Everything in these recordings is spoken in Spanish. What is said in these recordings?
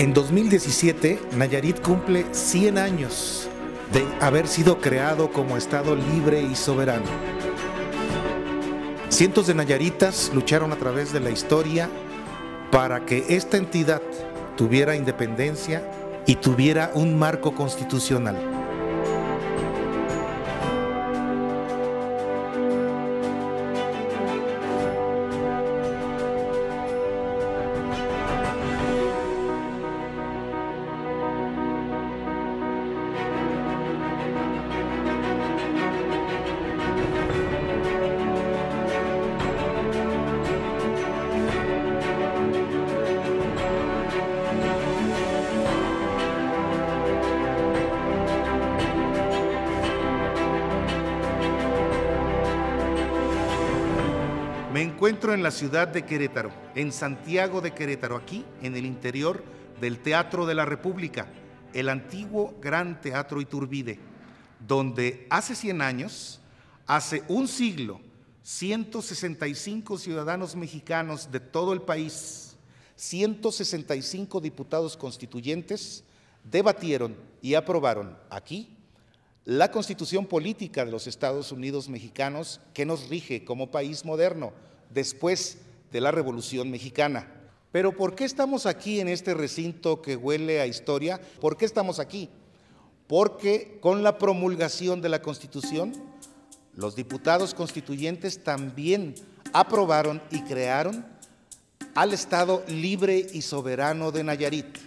En 2017, Nayarit cumple 100 años de haber sido creado como Estado libre y soberano. Cientos de nayaritas lucharon a través de la historia para que esta entidad tuviera independencia y tuviera un marco constitucional. Me encuentro en la ciudad de Querétaro, en Santiago de Querétaro, aquí en el interior del Teatro de la República, el antiguo Gran Teatro Iturbide, donde hace 100 años, hace un siglo, 165 ciudadanos mexicanos de todo el país, 165 diputados constituyentes, debatieron y aprobaron aquí la Constitución Política de los Estados Unidos Mexicanos, que nos rige como país moderno después de la Revolución Mexicana. Pero ¿por qué estamos aquí en este recinto que huele a historia? ¿Por qué estamos aquí? Porque con la promulgación de la Constitución, los diputados constituyentes también aprobaron y crearon al Estado libre y soberano de Nayarit.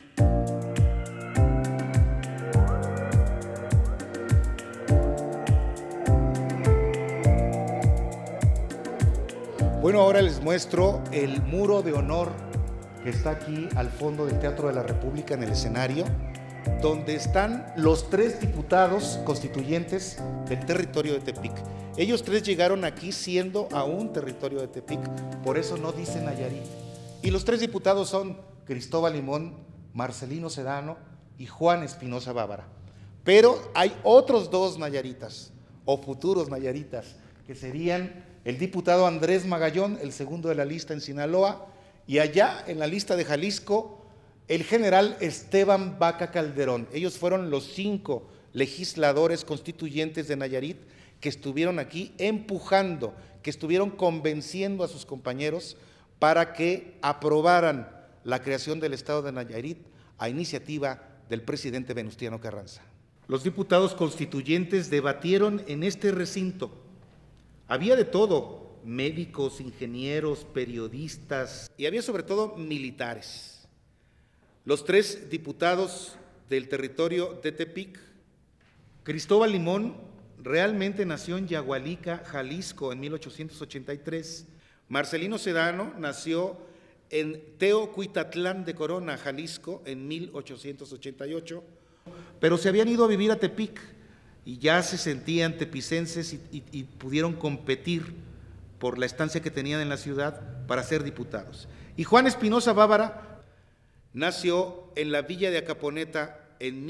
Bueno, ahora les muestro el muro de honor que está aquí al fondo del Teatro de la República en el escenario, donde están los 3 diputados constituyentes del territorio de Tepic. Ellos 3 llegaron aquí siendo aún territorio de Tepic, por eso no dicen Nayarit. Y los 3 diputados son Cristóbal Limón, Marcelino Sedano y Juan Espinosa Bávara. Pero hay otros 2 nayaritas o futuros nayaritas que serían el diputado Andrés Magallón, el segundo de la lista en Sinaloa, y allá en la lista de Jalisco, el general Esteban Vaca Calderón. Ellos fueron los 5 legisladores constituyentes de Nayarit que estuvieron aquí empujando, que estuvieron convenciendo a sus compañeros para que aprobaran la creación del Estado de Nayarit a iniciativa del presidente Venustiano Carranza. Los diputados constituyentes debatieron en este recinto. Había de todo, médicos, ingenieros, periodistas y había sobre todo militares. Los 3 diputados del territorio de Tepic, Cristóbal Limón realmente nació en Yagualica, Jalisco, en 1883. Marcelino Sedano nació en Teocuitatlán de Corona, Jalisco, en 1888, pero se habían ido a vivir a Tepic y ya se sentían tepicenses y pudieron competir por la estancia que tenían en la ciudad para ser diputados. Y Juan Espinosa Bávara nació en la villa de Acaponeta en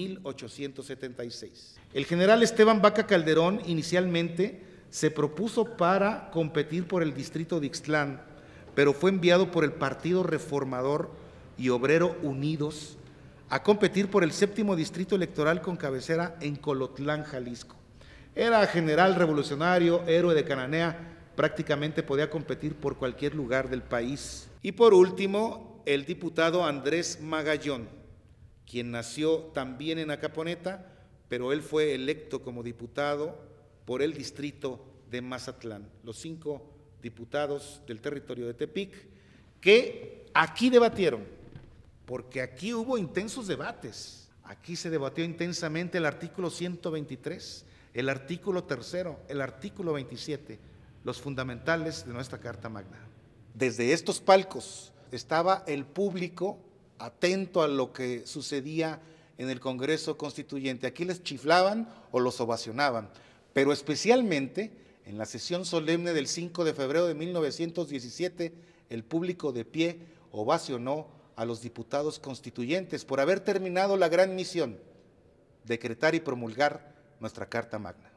1876. El general Esteban Vaca Calderón inicialmente se propuso para competir por el distrito de Ixtlán, pero fue enviado por el Partido Reformador y Obrero Unidos a competir por el 7º distrito electoral con cabecera en Colotlán, Jalisco. Era general revolucionario, héroe de Cananea, prácticamente podía competir por cualquier lugar del país. Y por último, el diputado Andrés Magallón, quien nació también en Acaponeta, pero él fue electo como diputado por el distrito de Mazatlán. Los 5 diputados del territorio de Tepic que aquí debatieron, porque aquí hubo intensos debates. Aquí se debatió intensamente el artículo 123, el artículo 3, el artículo 27, los fundamentales de nuestra Carta Magna. Desde estos palcos estaba el público atento a lo que sucedía en el Congreso Constituyente. Aquí les chiflaban o los ovacionaban, pero especialmente en la sesión solemne del 5 de febrero de 1917, el público de pie ovacionó a los diputados constituyentes por haber terminado la gran misión, decretar y promulgar nuestra Carta Magna.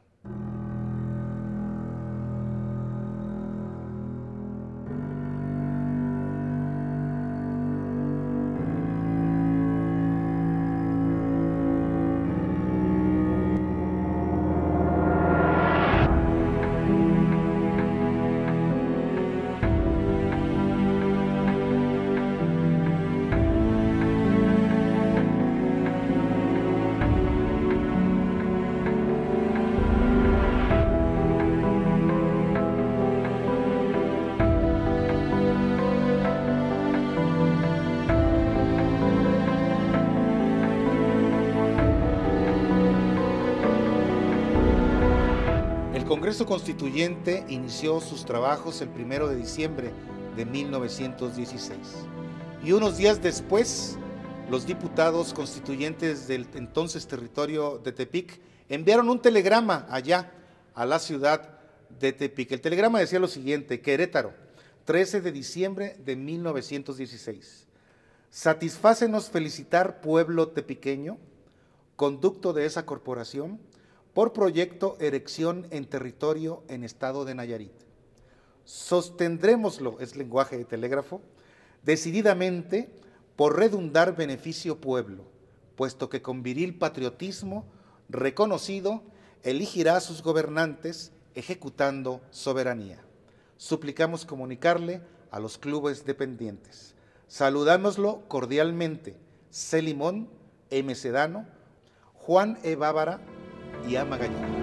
Congreso Constituyente inició sus trabajos el 1 de diciembre de 1916 y unos días después los diputados constituyentes del entonces territorio de Tepic enviaron un telegrama allá a la ciudad de Tepic. El telegrama decía lo siguiente: Querétaro, 13 de diciembre de 1916. Satisfácenos felicitar pueblo tepiqueño, conducto de esa corporación, por proyecto erección en territorio en estado de Nayarit. Sostendrémoslo, es lenguaje de telégrafo, decididamente por redundar beneficio pueblo, puesto que con viril patriotismo reconocido elegirá a sus gobernantes ejecutando soberanía. Suplicamos comunicarle a los clubes dependientes. Saludámoslo cordialmente, C. Limón, M. Sedano, Juan E. Bávara y A. Magallanes.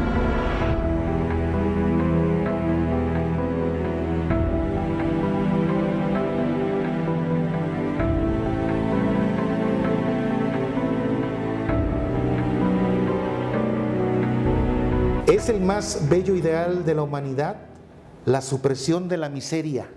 ¿Es el más bello ideal de la humanidad la supresión de la miseria?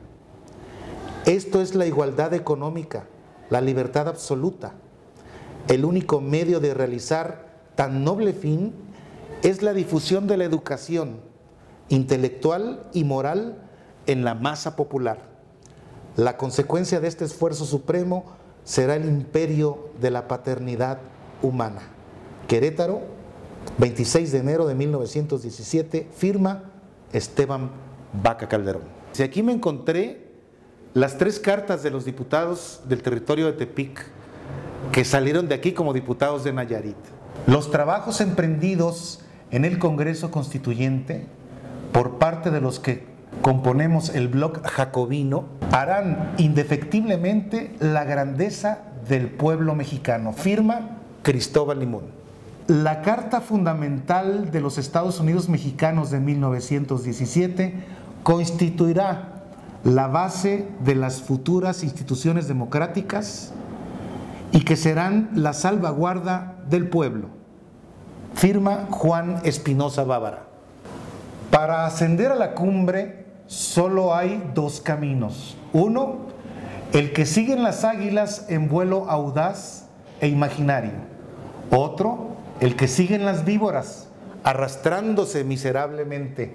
Esto es la igualdad económica, la libertad absoluta. El único medio de realizar tan noble fin es la difusión de la educación intelectual y moral en la masa popular. La consecuencia de este esfuerzo supremo será el imperio de la paternidad humana. Querétaro, 26 de enero de 1917, firma Esteban Vaca Calderón. Si aquí me encontré las 3 cartas de los diputados del territorio de Tepic que salieron de aquí como diputados de Nayarit. Los trabajos emprendidos en el Congreso Constituyente por parte de los que componemos el bloc jacobino harán indefectiblemente la grandeza del pueblo mexicano. Firma Cristóbal Limón. La Carta Fundamental de los Estados Unidos Mexicanos de 1917 constituirá la base de las futuras instituciones democráticas y que serán la salvaguarda del pueblo. Firma Juan Espinosa Bávara. Para ascender a la cumbre solo hay 2 caminos. Uno, el que siguen las águilas en vuelo audaz e imaginario. Otro, el que siguen las víboras arrastrándose miserablemente.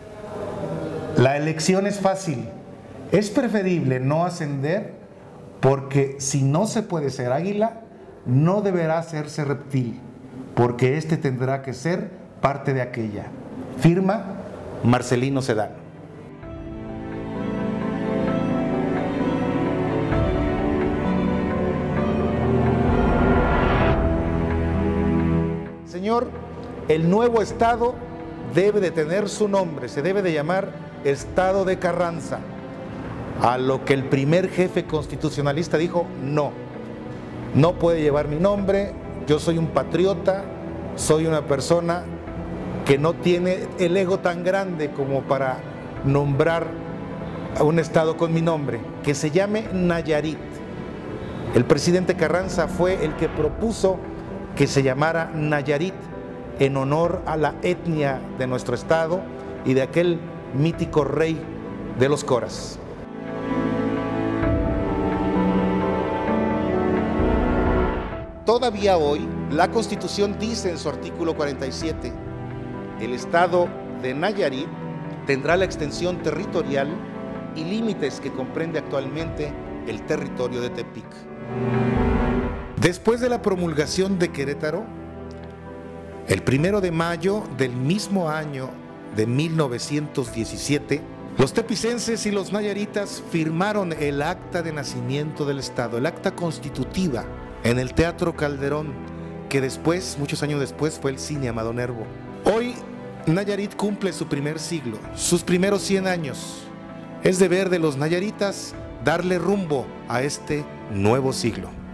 La elección es fácil. Es preferible no ascender porque si no se puede ser águila, no deberá hacerse reptil, porque éste tendrá que ser parte de aquella. Firma Marcelino Sedano. Señor, el nuevo estado debe de tener su nombre, se debe de llamar Estado de Carranza. A lo que el primer jefe constitucionalista dijo: no, no puede llevar mi nombre, yo soy un patriota, soy una persona que no tiene el ego tan grande como para nombrar a un estado con mi nombre, que se llame Nayarit. El presidente Carranza fue el que propuso que se llamara Nayarit en honor a la etnia de nuestro estado y de aquel mítico rey de los Coras. Todavía hoy, la Constitución dice en su artículo 47, el estado de Nayarit tendrá la extensión territorial y límites que comprende actualmente el territorio de Tepic. Después de la promulgación de Querétaro, el 1 de mayo del mismo año de 1917, los tepicenses y los nayaritas firmaron el acta de nacimiento del estado, el acta constitutiva, en el Teatro Calderón, que después, muchos años después, fue el Cine Amado Nervo. Hoy, Nayarit cumple su primer siglo, sus primeros 100 años. Es deber de los nayaritas darle rumbo a este nuevo siglo.